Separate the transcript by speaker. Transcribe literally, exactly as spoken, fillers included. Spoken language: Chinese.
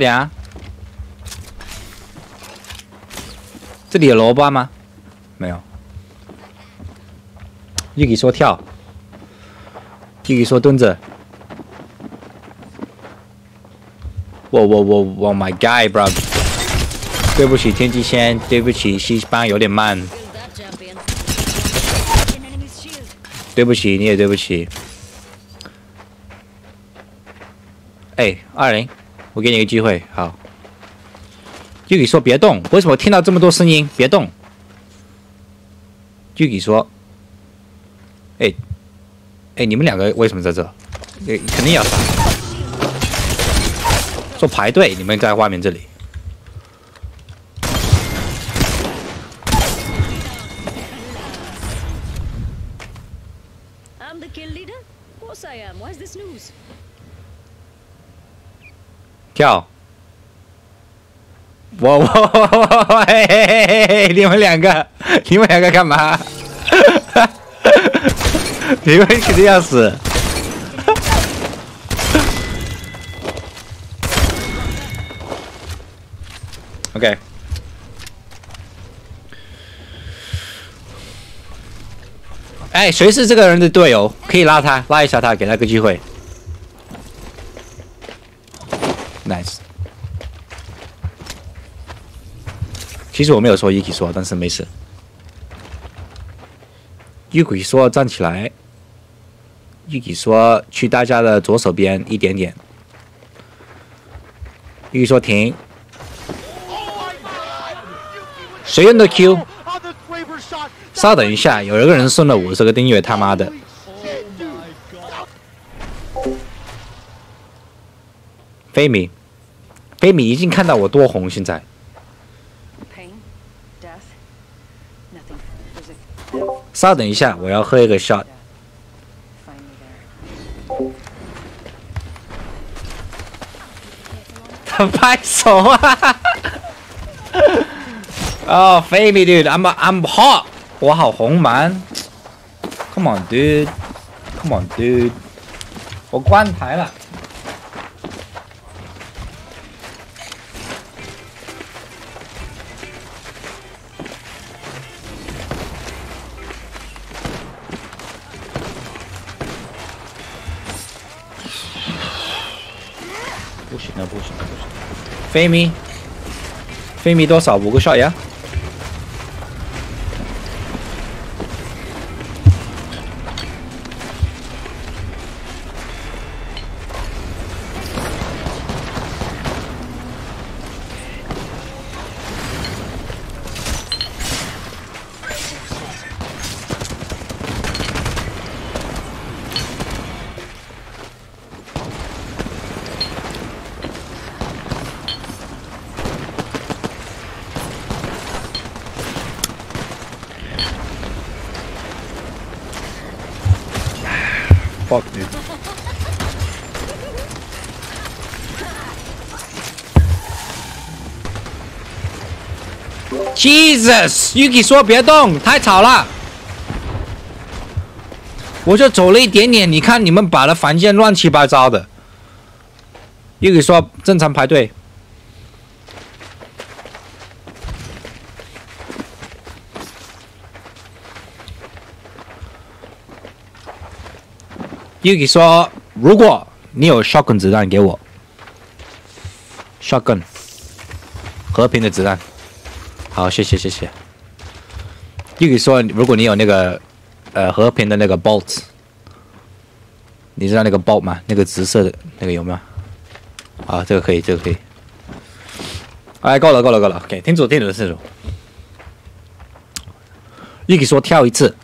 Speaker 1: 点啊！这里有萝卜吗？没有。Yuki 说跳 ，Yuki 说蹲着。我我我我 ，My guy bro。对不起，天际线，对不起，西班有点慢。对不起，你也对不起。哎，二零，我给你个机会，好。Yuki 说别动，为什么我听到这么多声音？别动。Yuki 说，哎，哎，你们两个为什么在这？哎，肯定要杀。说排队，你们在外面这里。跳！我我我嘿嘿嘿嘿！你们两个，你们两个干嘛？你们肯定要死！OK。哎，谁是这个人的队友？可以拉他，拉一下他，给他个机会。Nice。其实我没有说 Yuki 说，但是没事。Yuki 说站起来。Yuki 说去大家的左手边一点点。Yuki 说停。谁用的 Q？ 稍等一下，有一个人送了五十个订阅，他妈的！菲米，菲米已经看到我多红，现在。稍等一下，我要喝一个 shot。他拍手啊！哦，菲米 dude，I'm I'm hot， 我好红 man。Come on dude，Come on dude， 我关台了。不行了，不行了，不行了！菲米，菲米多少？五个 shot 呀？Fuck dude. Jesus, Yuki 说别动，太吵了。我就走了一点点，你看你们把的房间乱七八糟的。Yuki 说正常排队。Yuki 说：“如果你有 shotgun 子弹给我 ，shotgun 和平的子弹。好，谢谢谢谢。Yuki 说：如果你有那个呃和平的那个 bolt， 你知道那个 bolt 吗？那个紫色的那个有没有？啊，这个可以，这个可以。哎，够了够了够了 ，OK， 听主听主听主。Yuki 说跳一次。”